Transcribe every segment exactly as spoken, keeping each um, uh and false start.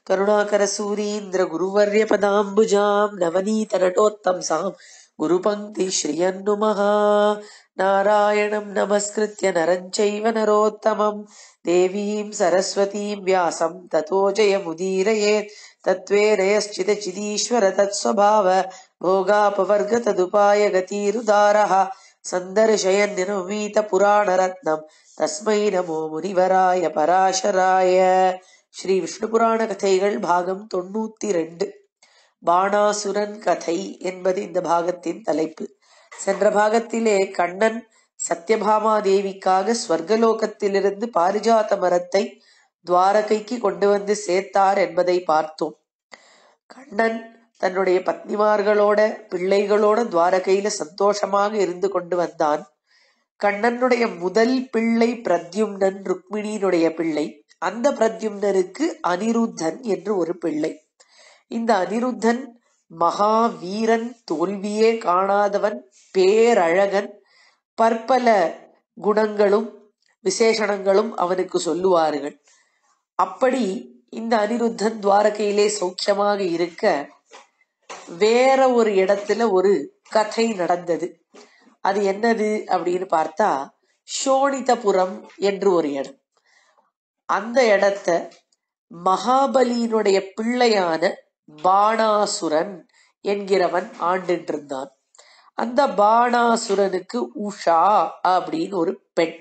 கருணாகர சூரீந்திர குருவர்ய பதாம்புஜாம் நவநீத நடோத்தம்சாம் குரு பங்கி ஸ்ரீயன்னுமஹா. நாராயணம் நமஸ்கிருத்ய நரஞ்சைவ நரோத்தமம் தேவீம் சரஸ்வதீம் வியாசம் ததோ ஜெயமுதீரயேத். தத்வேரயஸ்சிதசிதீஸ்வர தத்ஸ்வபாவ போகாபவர்க ததுபாய கதீருதாரஹ. சந்தர்ஷயன் நிர்வீத புராண ரத்னம் தஸ்மை நமோ முனிவராய பராசராய. ஸ்ரீ விஷ்ணு புராண கதைகள் பாகம் தொண்ணூத்தி ரெண்டு. பாணாசுரன் கதை என்பது இந்த பாகத்தின் தலைப்பு. சென்ற பாகத்திலே கண்ணன் சத்யபாமா தேவிக்காக ஸ்வர்கலோகத்திலிருந்து பாரிஜாத மரத்தை துவாரகைக்கு கொண்டு வந்து சேர்த்தார் என்பதை பார்த்தோம். கண்ணன் தன்னுடைய பத்னிமார்களோட பிள்ளைகளோட துவாரகையில சந்தோஷமாக இருந்து கொண்டு வந்தான். கண்ணனுடைய முதல் பிள்ளை பிரத்யும்னன், ருக்மிணியினுடைய பிள்ளை. அந்த பிரத்யும்னனுக்கு அனிருத்தன் என்று ஒரு பிள்ளை. இந்த அனிருத்தன் மகா வீரன், தோல்வியே காணாதவன், பேரழகன், பற்பல குணங்களும் விசேஷணங்களும் அவனுக்கு சொல்லுவார்கள். அப்படி இந்த அனிருத்தன் துவாரகையிலே சௌக்கியமாக இருக்க வேற ஒரு இடத்துல ஒரு கதை நடந்தது. அது என்னது அப்படின்னு பார்த்தா, சோணிதபுரம் என்று ஒரு இடம். அந்த இடத்த மகாபலியினுடைய பிள்ளையான பாணாசுரன் என்கிறவன் ஆண்டுட்டு இருந்தான். அந்த பாணாசுரனுக்கு உஷா அப்படின்னு ஒரு பெண்,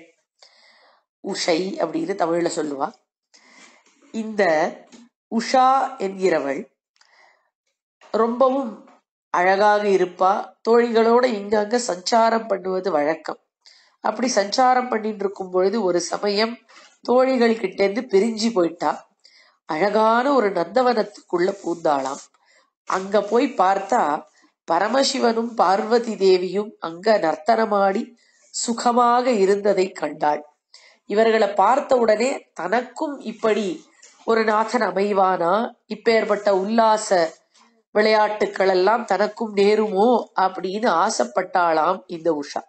உஷை அப்படின்னு தமிழ்ல சொல்லுவா. இந்த உஷா என்கிறவள் ரொம்பவும் அழகாக இருப்பா. தோழிகளோட இங்கங்க சஞ்சாரம் பண்ணுவது வழக்கம். அப்படி சஞ்சாரம் பண்ணிட்டு இருக்கும் பொழுது ஒரு சமயம் தோழிகள் கிட்ட இருந்து பிரிஞ்சு போயிட்டா. அழகான ஒரு நந்தவனத்துக்குள்ள பூந்தாளாம். அங்க போய் பார்த்தா பரமசிவனும் பார்வதி தேவியும் அங்க நர்த்தனமாடி சுகமாக இருந்ததை கண்டாள். இவர்களை பார்த்த உடனே தனக்கும் இப்படி ஒரு நாதன் அமைவானா, இப்பேற்பட்ட உல்லாச விளையாட்டுக்கள் எல்லாம் தனக்கும் நேருமோ அப்படின்னு ஆசைப்பட்டாளாம் இந்த உஷா.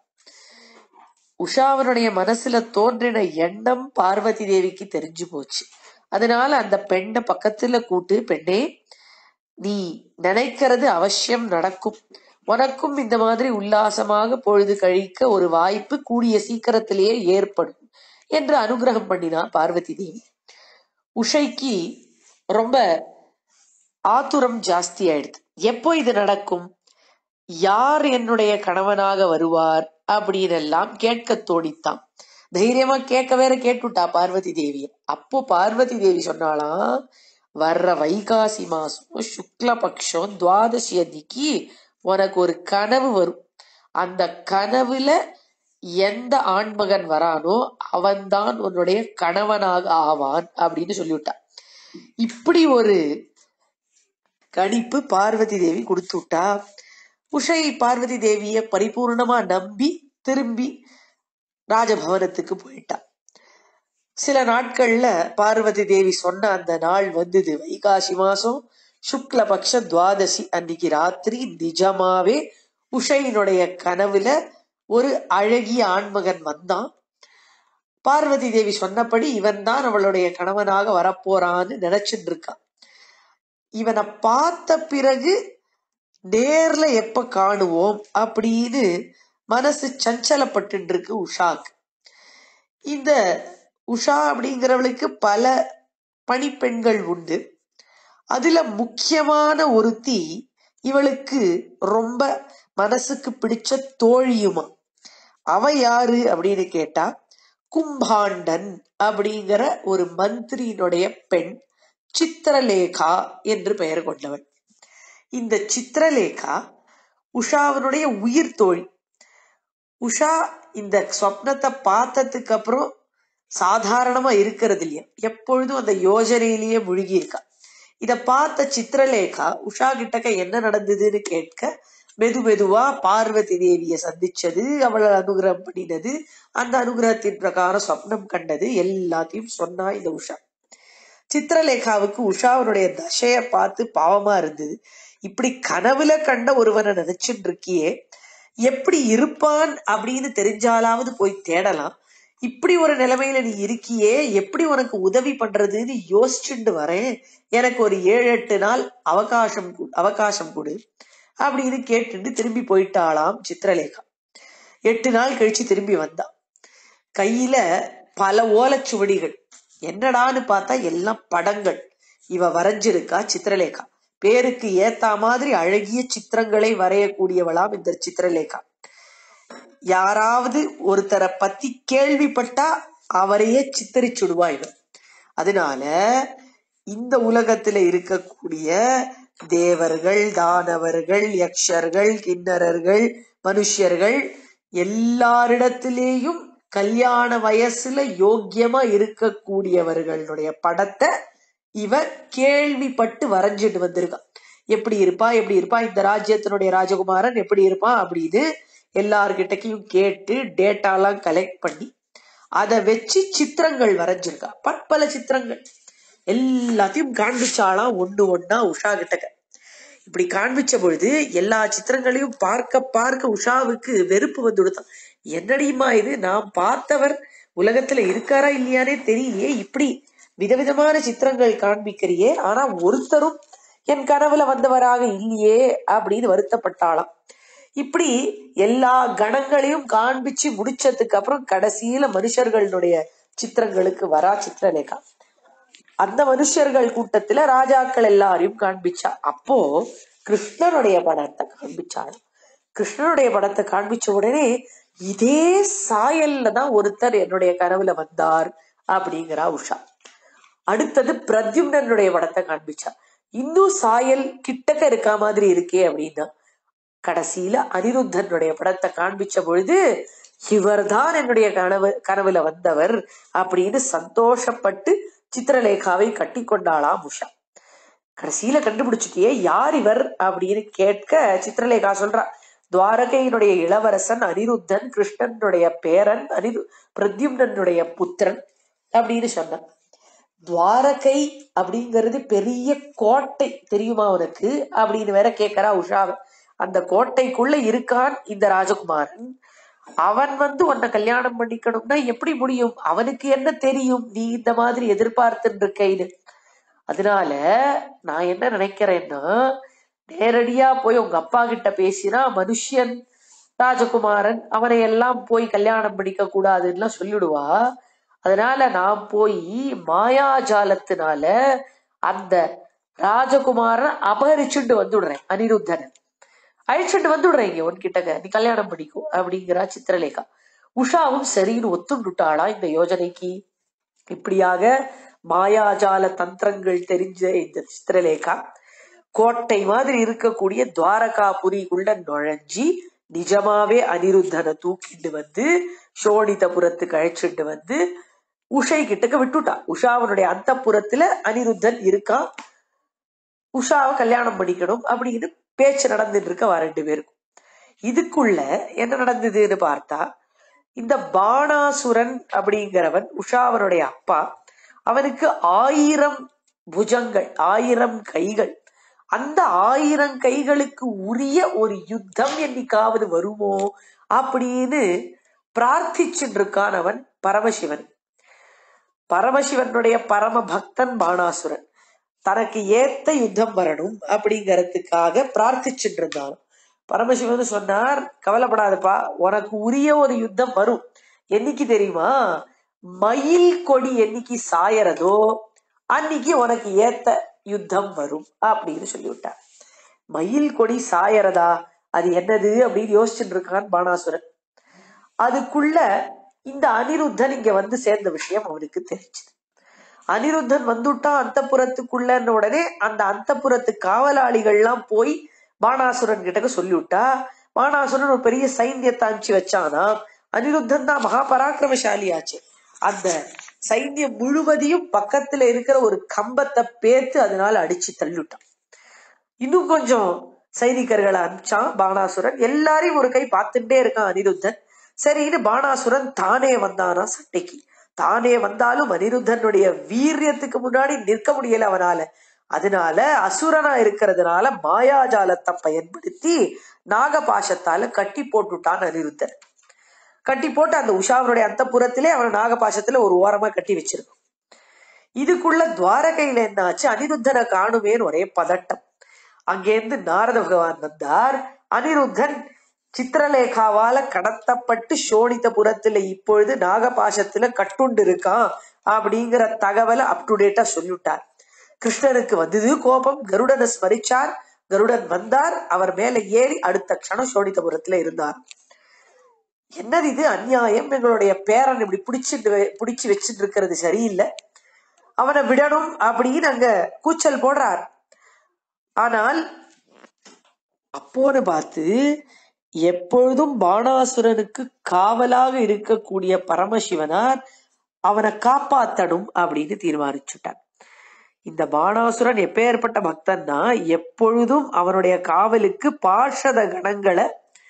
உஷாவனுடைய மனசுல தோன்றின எண்ணம் பார்வதி தேவிக்கு தெரிஞ்சு போச்சு. அதனால அந்த பெண்ணை பக்கத்துல கூட்டு, பெண்ணே, நீ நினைக்கிறது அவசியம் நடக்கும். உனக்கும் இந்த மாதிரி உல்லாசமாக பொழுது கழிக்க ஒரு வாய்ப்பு கூடிய சீக்கிரத்திலேயே ஏற்படும் என்று அனுகிரகம் பண்ணினா பார்வதி தேவி. உஷைக்கு ரொம்ப ஆத்துரம் ஜாஸ்தி ஆயிடுது. எப்போ இது நடக்கும், யார் என்னுடைய கணவனாக வருவார் அப்படின்னு எல்லாம் கேட்க தோணித்தான். தைரியமா கேட்க வேற கேட்டுட்டா பார்வதி தேவிய. அப்போ பார்வதி தேவி சொன்னாலாம், வர்ற வைகாசி மாசம் சுக்லபக்ஷம் துவாதசி அன்னைக்கு உனக்கு ஒரு கனவு வரும். அந்த கனவுல எந்த ஆண்மகன் வரானோ அவன்தான் உன்னுடைய கணவனாக ஆவான் அப்படின்னு சொல்லிவிட்டா. இப்படி ஒரு கணிப்பு பார்வதி தேவி கொடுத்து விட்டா. உஷை பார்வதி தேவிய பரிபூர்ணமா நம்பி திரும்பி ராஜபவனத்துக்கு போயிட்டா. சில நாட்கள்ல பார்வதி தேவி சொன்ன அந்த நாள் வந்தது. வைகாசி மாசம் சுக்லபக்ஷ துவாதசி அன்னைக்கு ராத்திரி நிஜமாவே உஷையினுடைய கனவுல ஒரு அழகிய ஆண்மகன் வந்தான். பார்வதி தேவி சொன்னபடி இவன் தான் அவளுடைய கணவனாக வரப்போறான்னு நினைச்சுட்டு இருக்கான். இவனை பார்த்த பிறகு நேர்ல எப்ப காணுவோம் அப்படின்னு மனசு சஞ்சலப்பட்டு இருக்கு உஷாக்கு. இந்த உஷா அப்படிங்கிறவளுக்கு பல பணிப்பெண்கள் உண்டு. அதுல முக்கியமான ஒருத்தி இவளுக்கு ரொம்ப மனசுக்கு பிடிச்ச தோழியுமா. அவ யாரு அப்படின்னு கேட்டா, கும்பாண்டன் அப்படிங்கிற ஒரு மந்திரியினுடைய பெண், சித்திரலேகா என்று பெயர் கொண்டவள். இந்த சித்திரலேகா உஷாவினுடைய உயிர் தோழி. உஷா இந்த சொப்னத்தை பார்த்ததுக்கு அப்புறம் சாதாரணமா இருக்கிறது இல்லையா, எப்பொழுதும் அந்த யோஜனையிலேயே முழுகி இருக்கா. இத பார்த்த சித்திரலேகா உஷா கிட்டக்க என்ன நடந்ததுன்னு கேட்க, மெது மெதுவா பார்வதி தேவிய சந்திச்சது, அவளை அனுகிரகம் பண்ணினது, அந்த அனுகிரகத்தின் பிரகாரம் சொப்னம் கண்டது, எல்லாத்தையும் சொன்னா இந்த உஷா. சித்திரலேகாவுக்கு உஷாவனுடைய தசைய பார்த்து பாவமா இருந்தது. இப்படி கனவுல கண்ட ஒருவனை நினைச்சுட்டு இருக்கியே, எப்படி இருப்பான் அப்படின்னு தெரிஞ்சாலாவது போய் தேடலாம். இப்படி ஒரு நிலைமையில நீ இருக்கியே, எப்படி உனக்கு உதவி பண்றதுன்னு யோசிச்சுட்டு வரேன், எனக்கு ஒரு ஏழு எட்டு நாள் அவகாசம் அவகாசம் கொடு அப்படின்னு கேட்டுட்டு திரும்பி போயிட்டாளாம் சித்திரலேகா. எட்டு நாள் கழிச்சு திரும்பி வந்தா. கையில பல ஓலைச்சுவடிகள். என்னடான்னு பார்த்தா எல்லாம் படங்கள். இவ வரைஞ்சிருக்கா சித்திரலேகா. பேருக்கு ஏத்தா மாதிரி அழகிய சித்திரங்களை வரையக்கூடியவளாம் இந்த சித்திரலேகா. யாராவது ஒருத்தரை பத்தி கேள்விப்பட்டா அவரையே சித்தரிச்சுடுவா இவ. அதனால இந்த உலகத்துல இருக்கக்கூடிய தேவர்கள், தானவர்கள், யக்ஷர்கள், கிண்ணறர்கள், மனுஷர்கள் எல்லாரிடத்திலேயும் கல்யாண வயசுல யோக்கியமா இருக்கக்கூடியவர்களுடைய படத்தை இவ கேள்விப்பட்டு வரைஞ்சிட்டு வந்திருக்கா. எப்படி இருப்பா எப்படி இருப்பா இந்த ராஜ்யத்தினுடைய ராஜகுமாரன் எப்படி இருப்பான் அப்படின்னு எல்லார்கிட்டையும் கேட்டு டேட்டாலாம் கலெக்ட் பண்ணி அதை வச்சு சித்திரங்கள் வரைஞ்சிருக்கா. பற்பல சித்திரங்கள் எல்லாத்தையும் காண்பிச்சாலாம் ஒண்ணு ஒன்னா உஷா கிட்டக்க. இப்படி காண்பிச்ச பொழுது எல்லா சித்திரங்களையும் பார்க்க பார்க்க உஷாவுக்கு வெறுப்பு வந்து கொடுத்தான். என்னடியுமா இது, நான் பார்த்தவர் உலகத்துல இருக்காரா இல்லையானே தெரியலையே, இப்படி விதவிதமான சித்திரங்கள் காண்பிக்கிறியே, ஆனா ஒருத்தரும் என் கனவுல வந்தவராக இல்லையே அப்படின்னு வருத்தப்பட்டாளாம். இப்படி எல்லா கணங்களையும் காண்பிச்சு முடிச்சதுக்கு அப்புறம் கடைசியில மனுஷர்களுடைய சித்திரங்களுக்கு வரா சித்திரலேகா. அந்த மனுஷர்கள் கூட்டத்துல ராஜாக்கள் எல்லாரையும் காண்பிச்சா. அப்போ கிருஷ்ணனுடைய படத்தை காண்பிச்சாள். கிருஷ்ணனுடைய படத்தை காண்பிச்ச உடனே இதே சாயல்ல தான் ஒருத்தர் என்னுடைய கனவுல வந்தார் அப்படிங்கிறா உஷா. அடுத்தது பிரத்யும்னனுடைய படத்தை காண்பிச்சா. இன்னும் சாயல் கிட்டக்க இருக்க மாதிரி இருக்கே அப்படின்னா கடைசியில அனிருத்தனுடைய படத்தை காண்பிச்ச பொழுது இவர் தான் என்னுடைய கனவு கனவுல வந்தவர் அப்படின்னு சந்தோஷப்பட்டு சித்திரலேகாவை கட்டி கொண்டாளாம் உஷா. கடைசியில கண்டுபிடிச்சிட்டியே யார் இவர் அப்படின்னு கேட்க சித்திரலேகா சொல்றா, துவாரகையினுடைய இளவரசன் அனிருத்தன், கிருஷ்ணனுடைய பேரன் அனிரு பிரத்யும்னனுடைய புத்திரன் அப்படின்னு சொன்னான். துவாரகை அப்படிங்கிறது பெரிய கோட்டை தெரியுமா உனக்கு அப்படின்னு வேற கேட்கறா உஷாவை. அந்த கோட்டைக்குள்ள இருக்கான் இந்த ராஜகுமாரன். அவன் வந்து உன்னை கல்யாணம் பண்ணிக்கணும்னா எப்படி முடியும், அவனுக்கு என்ன தெரியும் நீ இந்த மாதிரி எதிர்பார்த்துட்டு இருக்கைன்னு. அதனால நான் என்ன நினைக்கிறேன்னா, நேரடியா போய் உங்க அப்பா கிட்ட பேசினா மனுஷன் ராஜகுமாரன் அவனை எல்லாம் போய் கல்யாணம் பண்ணிக்க கூடாதுன்னு சொல்லிடுவா. அதனால நான் போய் மாயாஜாலத்தினால அந்த ராஜகுமாரன் அபகரிச்சுட்டு வந்துடுறேன், அனிருத்தனை அழிச்சுட்டு வந்துடுறேன் இங்க உன்கிட்ட, நீ கல்யாணம் பண்ணிக்கோ அப்படிங்கிறா சித்திரலேகா. உஷாவும் சரின்னு ஒத்துண்டுட்டாளா இந்த யோஜனைக்கு. இப்படியாக மாயாஜால தந்திரங்கள் தெரிஞ்ச இந்த சித்திரலேகா கோட்டை மாதிரி இருக்கக்கூடிய துவாரகாபுரிக்குள்ள நுழைஞ்சி நிஜமாவே அனிருத்தனை தூக்கிட்டு வந்து சோனிதபுரத்துக்கு அழைச்சிட்டு வந்து உஷை கிட்டக்க விட்டுட்டா. உஷாவனுடைய அந்த புறத்துல அனிருத்தன் இருக்கான், உஷாவை கல்யாணம் பண்ணிக்கணும் அப்படின்னு பேச்சு நடந்துட்டு இருக்க வா ரெண்டு பேருக்கும். இதுக்குள்ள என்ன நடந்ததுன்னு பார்த்தா, இந்த பாணாசுரன் அப்படிங்கிறவன் உஷாவனுடைய அப்பா. அவனுக்கு ஆயிரம் புஜங்கள், ஆயிரம் கைகள். அந்த ஆயிரம் கைகளுக்கு உரிய ஒரு யுத்தம் என்னைக்காவது வருமோ அப்படின்னு பிரார்த்திச்சுட்டு இருக்கான் அவன் பரமசிவன். பரமசிவனுடைய பரம பக்தன் பாணாசுரன். தனக்கு ஏத்த யுத்தம் வரணும் அப்படிங்கறதுக்காக பிரார்த்திச்சுட்டு இருந்தான். பரமசிவன் சொன்னார், கவலைப்படாதப்பா, உனக்கு உரிய ஒரு யுத்தம் வரும். என்னைக்கு தெரியுமா, மயில் கொடி என்னைக்கு சாயறதோ அன்னைக்கு உனக்கு ஏத்த யுத்தம் வரும் அப்படின்னு சொல்லிவிட்டார். மயில் கொடி சாயறதா, அது என்னது அப்படின்னு யோசிச்சுட்டு இருக்கான் பாணாசுரன். அதுக்குள்ள இந்த அனிருத்தன் இங்க வந்து சேர்ந்த விஷயம் அவனுக்கு தெரிஞ்சது. அனிருத்தன் வந்துட்டான் அந்த புறத்துக்குள்ள உடனே அந்த அந்த புறத்து காவலாளிகள் எல்லாம் போய் பாணாசுரன் கிட்ட சொல்லிவிட்டா. பாணாசுரன் ஒரு பெரிய சைன்யத்தை அனுப்பிச்சு வச்சானா. அனிருத்தன் தான் மகா பராக்கிரமசாலி ஆச்சு. அந்த சைன்யம் முழுவதையும் பக்கத்துல இருக்கிற ஒரு கம்பத்தை பேத்து அதனால அடிச்சு தள்ளிவிட்டான். இன்னும் கொஞ்சம் சைனிகர்களை அனுப்பிச்சான் பாணாசுரன். எல்லாரையும் ஒரு கை பார்த்துட்டே இருக்கான் அனிருத்தன். சரின்னு பாணாசுரன் தானே வந்தானா சண்டைக்கு. தானே வந்தாலும் அனிருத்தனுடைய வீரியத்துக்கு முன்னாடி நிற்க முடியல அவனால. அதனால அசுரனா இருக்கிறதுனால மாயாஜாலத்தை பயன்படுத்தி நாகபாசத்தால கட்டி போட்டுட்டான் அனிருத்தன். கட்டி போட்டு அந்த உஷாவனுடைய அந்த புறத்திலே அவனை நாகபாசத்துல ஒரு ஓரமா கட்டி வச்சிருக்கும். இதுக்குள்ள துவாரகையில என்ன ஆச்சு, அனிருத்தனை காணுமேன்னு ஒரே பதட்டம். அங்கேருந்து நாரத பகவான் வந்தார். அனிருத்தன் சித்திரலேகாவால கடத்தப்பட்டு சோனிதபுரத்துல இப்பொழுது நாகபாசத்துல கட்டுண்டு இருக்கான் அப்படிங்கிற தகவலை அப் டு டேட்டா சொல்லிவிட்டார். கிருஷ்ணனுக்கு வந்தது கோபம். கருடனை ஸ்மரிச்சார். கருடன் வந்தார். அவர் மேல ஏறி அடுத்த க்ஷணம் சோனிதபுரத்துல இருந்தார். என்னது இது அநியாயம், எங்களுடைய பேரன் இப்படி பிடிச்சிட்டு பிடிச்சு வச்சுட்டு இருக்கிறது சரியில்லை, அவனை விடணும் அப்படின்னு அங்க கூச்சல் போடுறார். ஆனால் அப்போன்னு பார்த்து எப்பொழுதும் பாணாசுரனுக்கு காவலாக இருக்கக்கூடிய பரமசிவனார் அவனை காப்பாத்தணும் அப்படின்னு தீர்மானிச்சுட்டார். இந்த பாணாசுரன் எப்பேற்பட்ட பக்தன்னா எப்பொழுதும் அவனுடைய காவலுக்கு பார்ஷத கணங்களை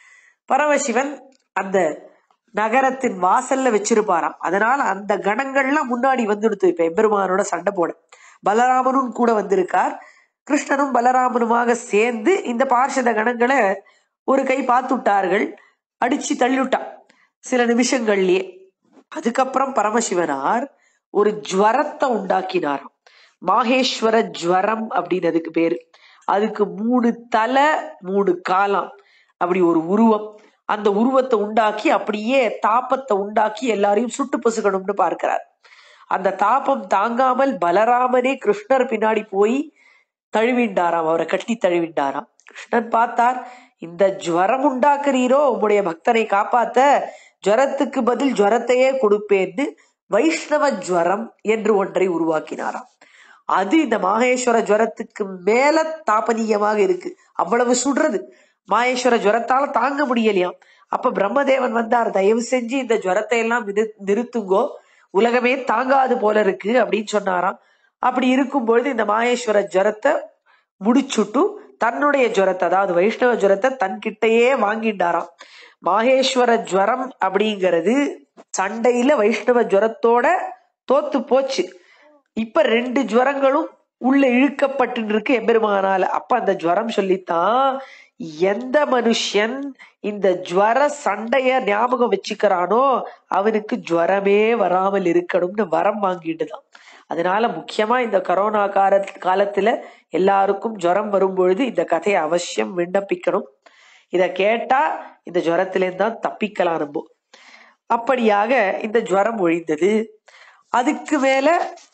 பரமசிவன் அந்த நகரத்தின் வாசல்ல வச்சிருப்பாராம். அதனால அந்த கணங்கள்லாம் முன்னாடி வந்துடுத்து. இப்ப எம்பெருமானோட சண்டை போட பலராமனும் கூட வந்திருக்கார். கிருஷ்ணனும் பலராமனுமாக சேர்ந்து இந்த பார்ஷத கணங்களை ஒரு கை பார்த்துட்டார்கள். அடிச்சு தள்ளிவிட்டான் சில நிமிஷங்கள்லயே. அதுக்கப்புறம் பரமசிவனார் ஒரு ஜுவரத்தை உண்டாக்கினாராம். மாகேஸ்வர ஜுவரம் அப்படின்னு அதுக்கு பேரு. அதுக்கு மூணு தலை மூணு காலம் அப்படி ஒரு உருவம். அந்த உருவத்தை உண்டாக்கி அப்படியே தாப்பத்தை உண்டாக்கி எல்லாரையும் சுட்டு பொசுக்கணும்னு பார்க்கிறார். அந்த தாப்பம் தாங்காமல் பலராமனே கிருஷ்ணர் பின்னாடி போய் தழுவிண்டாராம், அவரை கட்டி தழுவிண்டாராம். கிருஷ்ணன் பார்த்தார், இந்த ஜுவரம் உண்டாக்குறீரோ, உம்முடைய பக்தனை காப்பாத்த ஜுவரத்துக்கு பதில் ஜுவரத்தையே கொடுப்பேன்னு வைஷ்ணவ ஜுவரம் என்று ஒன்றை உருவாக்கினாராம். அது இந்த மாகேஸ்வர ஜுவரத்துக்கு மேல தாபனீயமாக இருக்கு. அவ்வளவு சுடுறது. மாகேஸ்வர ஜுவரத்தால தாங்க முடியலையாம். அப்ப பிரம்மதேவன் வந்தார், தயவு செஞ்சு இந்த ஜுவரத்தை எல்லாம் நிறுத்துங்கோ, உலகமே தாங்காது போல இருக்கு அப்படின்னு சொன்னாராம். அப்படி இருக்கும்பொழுது இந்த மாகேஸ்வர ஜுவரத்தை முடிச்சுட்டு தன்னுடைய ஜுவரத்தை, அதாவது வைஷ்ணவ ஜுவரத்தை தன்கிட்டயே வாங்கிட்டாராம். மாகேஸ்வர ஜுவரம் அப்படிங்கிறது சண்டையில வைஷ்ணவ ஜுவரத்தோட தோத்து போச்சு. இப்ப ரெண்டு ஜுவரங்களும் உள்ள இழுக்கப்பட்டு இருக்கு எம்பெருமானால. அப்ப அந்த ஜுவரம் சொல்லித்தான், எந்த மனுஷன் இந்த ஜுவர சண்டைய ஞாபகம் வச்சுக்கிறானோ அவனுக்கு ஜுவரமே வராமல் இருக்கணும்னு வரம் வாங்கிட்டுதான். அதனால முக்கியமா இந்த கரோனா கால காலத்துல எல்லாருக்கும் ஜுவரம் வரும்பொழுது இந்த கதையை அவசியம் விண்ணப்பிக்கணும். இத கேட்டா இந்த ஜுவரத்திலேருந்து தான் தப்பிக்கலாம் நம்ம. அப்படியாக இந்த ஜுவரம் ஒழிந்தது. அதுக்கு மேல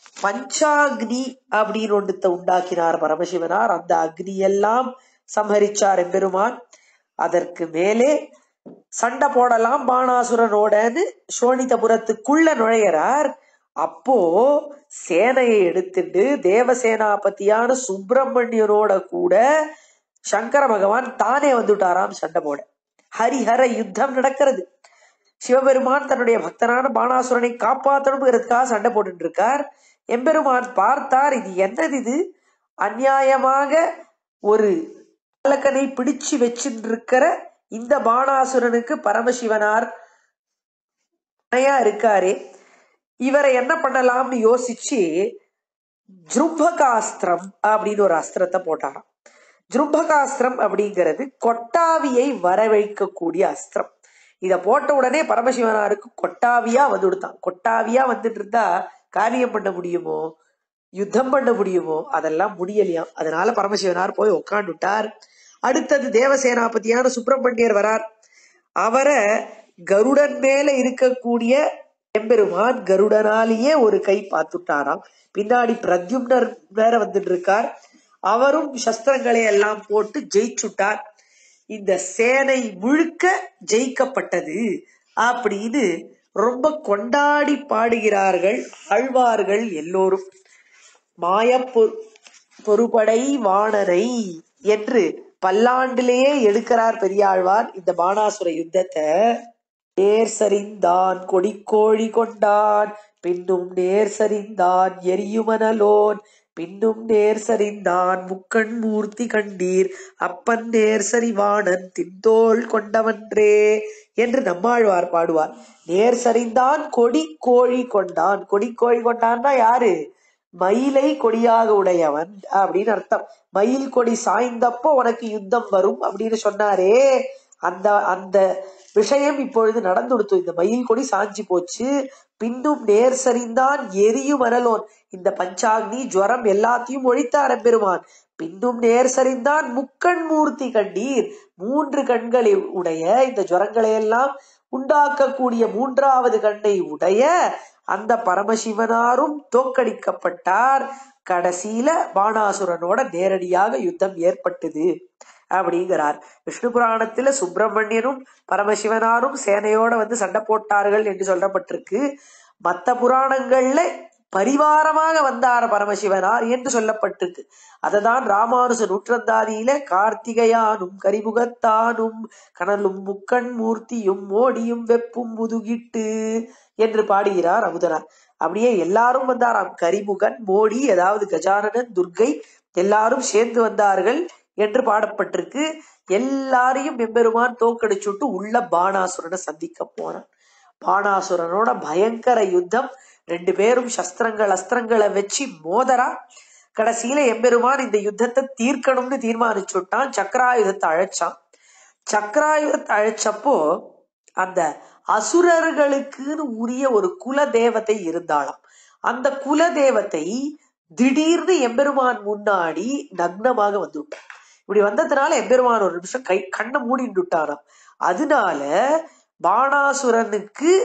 பஞ்சாக்னி அப்படின்னு ஒன்றத்தை உண்டாக்கினார் பரமசிவனார். அந்த அக்னி எல்லாம் சம்ஹரிச்சார் எம்பெருமான். அதற்கு மேலே சண்டை போடலாம் பாணாசுரனோடன்னு சோனிதபுரத்துக்குள்ள நுழையிறார். அப்போ சேனையை எடுத்துட்டு தேவசேனாபதியான சுப்பிரமணியனோட கூட சங்கர பகவான் தானே வந்துட்டாராம் சண்டை போட. ஹரிஹர யுத்தம் நடக்கிறது. சிவபெருமான் தன்னுடைய பக்தனான பாணாசுரனை காப்பாற்றணுங்கிறதுக்காக சண்டை போட்டு இருக்கார். எம்பெருமான் பார்த்தார், இது என்னது, இது அநியாயமாக ஒரு பாலகனை பிடிச்சு வச்சுட்டு இருக்கிற இந்த பாணாசுரனுக்கு பரமசிவனார் இருக்காரே, இவரை என்ன பண்ணலாம்னு யோசிச்சு ஜும்பகாஸ்திரம் அப்படின்னு ஒரு அஸ்திரத்தை போட்டாராம். ஜும்பகாஸ்திரம் அப்படிங்கிறது கொட்டாவியை வரவைக்கக்கூடிய அஸ்திரம். இத போட்ட உடனே பரமசிவனாருக்கு கொட்டாவியா வந்து கொடுத்தான். கொட்டாவியா வந்துட்டு இருந்தா காரியம் பண்ண முடியுமோ, யுத்தம் பண்ண முடியுமோ? அதெல்லாம் முடியலையாம். அதனால பரமசிவனார் போய் உட்காந்துட்டார். அடுத்தது தேவசேனாபதியான சுப்பிரமணியர் வரார். அவரை கருடன் மேல இருக்கக்கூடிய எம்பெருமான் கருடனாலேயே ஒரு கை பார்த்துட்டாராம். பின்னாடி பிரத்யும்னர் வேற வந்துட்டு இருக்கார். அவரும் சஸ்திரங்களை எல்லாம் போட்டு ஜெயிச்சுட்டார். இந்த சேனை முழுக்க ஜெயிக்கப்பட்டது அப்படின்னு ரொம்ப கொண்டாடி பாடுகிறார்கள் ஆழ்வார்கள் எல்லோரும். மாய பொறுபடை வாணரை என்று பல்லாண்டிலேயே எடுக்கிறார் பெரியாழ்வார் இந்த பாணாசுர யுத்தத்தை. நேர் சரிந்தான் கொடிக்கோழி கொண்டான், பின்னும் நேர் சரிந்தான் எரியுமனலோன், பின்னும் நேர் சரிந்தான் முக்கண் மூர்த்தி கண்டீர், அப்பன் நேர் சரிவாணன் தின்தோள் கொண்டவன்றே என்று நம்மாழ்வார் பாடுவார். நேர் சரிந்தான் கொடி கோழி கொண்டான். கொடி கோழி கொண்டான்னா யாரு? மயிலை கொடியாக உடையவன் அப்படின்னு அர்த்தம். மயில் கொடி சாய்ந்தப்போ உனக்கு யுத்தம் வரும் அப்படின்னு சொன்னாரே, அந்த அந்த விஷயம் இப்பொழுது நடந்துடுத்து. இந்த மயில் கொடி சாஞ்சி போச்சு. பின்னும் நேர் சரிந்தான் எரியும் அனலோன். இந்த பஞ்சாக்னி ஜுவரம் எல்லாத்தையும் ஒழித்தார் எம்பெருமான். பின்னும் நேர் சரிந்தான் முக்கண் மூர்த்தி கண்டீர். மூன்று கண்களை உடைய இந்த ஜுவரங்களை எல்லாம் உண்டாக்கக்கூடிய மூன்றாவது கண்ணை உடைய அந்த பரமசிவனாரும் தோக்கடிக்கப்பட்டார். கடைசியில பாணாசுரனோட நேரடியாக யுத்தம் ஏற்பட்டது அப்படிங்கிறார். விஷ்ணு புராணத்துல சுப்பிரமணியனும் பரமசிவனாரும் சேனையோட வந்து சண்டை போட்டார்கள் என்று சொல்லப்பட்டிருக்கு. மற்ற புராணங்கள்ல பரிவாரமாக வந்தார் பரமசிவனார் என்று சொல்லப்பட்டிருக்கு. அததான் ராமானுஜ நூற்றந்தாதியில கார்த்திகையானும் கரிமுகத்தானும் கனலும் முக்கண் மூர்த்தியும் மோடியும் வெப்பும் முதுகிட்டு என்று பாடுகிறார் அமுதனார். அப்படியே எல்லாரும் வந்தாராம். கரிமுகன், மோடி, அதாவது கஜானனன், துர்கை எல்லாரும் சேர்ந்து வந்தார்கள் என்று பாடப்பட்டிருக்கு. எல்லாரையும் எம்பெருமான் தோக்கடிச்சுட்டு உள்ள பாணாசுரனை சந்திக்க போனான். பாணாசுரனோட பயங்கர யுத்தம். ரெண்டு பேரும் சஸ்திரங்கள் அஸ்திரங்களை வச்சு மோதரா. கடைசியில எம்பெருமான் இந்த யுத்தத்தை தீர்க்கணும்னு தீர்மானிச்சுட்டான். சக்கராயுதத்தை அழைச்சான். சக்கராயுதத்தை அழைச்சப்போ அந்த அசுரர்களுக்குன்னு உரிய ஒரு குல தேவதை இருந்தாளாம். அந்த குல தேவதை திடீர்னு எம்பெருமான் முன்னாடி நக்னமாக வந்துட்டான். இப்படி வந்ததுனால எம்பெருமான் ஒரு நிமிஷம் கை கண்ணை மூடிட்டுட்டாராம். அதனால பாணாசுரனுக்கு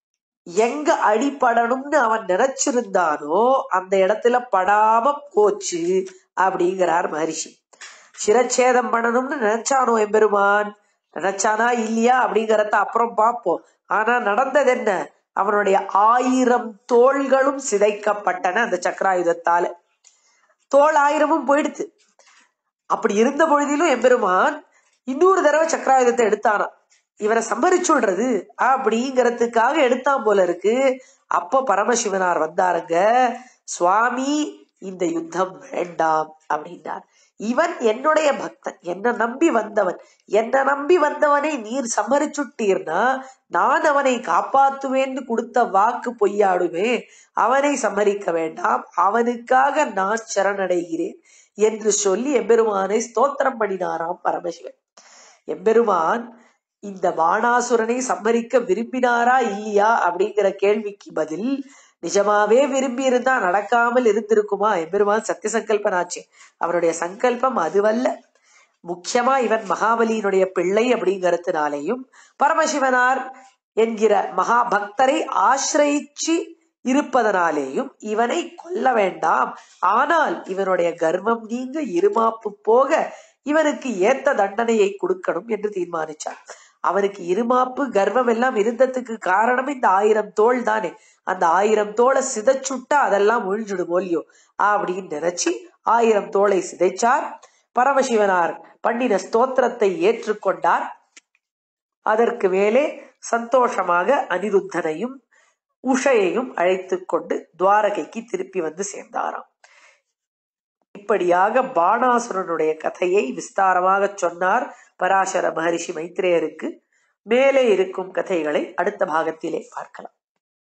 எங்க அடிபடணும்னு அவன் நினைச்சிருந்தானோ அந்த இடத்துல படாம போச்சு அப்படிங்கிறார் மகரிஷி. சிரச்சேதம் பண்ணணும்னு நினைச்சானோ எம்பெருமான், நினைச்சானா இல்லையா அப்படிங்கறத அப்புறம் பார்ப்போம். ஆனா நடந்தது என்ன? அவனுடைய ஆயிரம் தோள்களும் சிதைக்கப்பட்டன அந்த சக்கராயுதத்தால. தோல் ஆயிரமும் போயிடுத்து. அப்படி இருந்த பொழுதிலும் எம்பெருமான் இன்னொரு தடவை சக்கராயுதத்தை எடுத்தானா. இவரை சம்பரிச்சுடுறது அப்படிங்கிறதுக்காக எடுத்தான் போல இருக்கு. அப்ப பரமசிவனார் வந்தாருங்க. சுவாமி, இந்த யுத்தம் வேண்டாம் அப்படின்னார். இவன் என்னுடைய பக்தன், என்ன நம்பி வந்தவன். என்ன நம்பி வந்தவனை நீர் சம்மரிச்சுட்டீர்னா நான் அவனை காப்பாத்துவேன்னு கொடுத்த வாக்கு பொய்யாடுமே. அவனை சம்மரிக்க வேண்டாம், அவனுக்காக நான் சரணடைகிறேன் என்று சொல்லி எம்பெருமானை ஸ்தோத்திரம் பண்ணினாராம் பரமசிவன். எம்பெருமான் இந்த பாணாசுரனை சம்மரிக்க விரும்பினாரா இல்லையா அப்படிங்கிற கேள்விக்கு பதில், நிஜமாவே விரும்பி இருந்தா நடக்காமல் இருந்திருக்குமா? எம்பெருமான் சத்திய சங்கல்பனாச்சு. அவருடைய சங்கல்பம் அதுவல்ல. முக்கியமா இவன் மகாபலியினுடைய பிள்ளை அப்படிங்கறதுனாலையும் பரமசிவனார் என்கிற மகா பக்தரை ஆசிரியிச்சு இருப்பதனாலேயும் இவனை கொல்ல வேண்டாம், ஆனால் இவனுடைய கர்வம் நீங்க இருமாப்பு போக இவனுக்கு ஏத்த தண்டனையை கொடுக்கணும் என்று தீர்மானிச்சார். அவனுக்கு இருமாப்பு கர்வம் எல்லாம் இருந்ததுக்கு காரணம் இந்த ஆயிரம் தோல் தானே. அந்த ஆயிரம் தோலை சிதைச்சுட்டா அதெல்லாம் ஒழிஞ்சுடும் இல்லையோ அப்படின்னு நினைச்சு ஆயிரம் தோலை சிதைச்சார். பரமசிவனார் பண்ணின ஸ்தோத்திரத்தை ஏற்றுக்கொண்டார். அதற்கு மேலே சந்தோஷமாக அனிருத்தனையும் உஷையையும் அழைத்து கொண்டு துவாரகைக்கு திருப்பி வந்து சேர்ந்தாராம். இப்படியாக பாணாசுரனுடைய கதையை விஸ்தாரமாக சொன்னார் பராசர மகரிஷி மைத்ரேயருக்கு. மேலே இருக்கும் கதைகளை அடுத்த பாகத்திலே பார்க்கலாம்.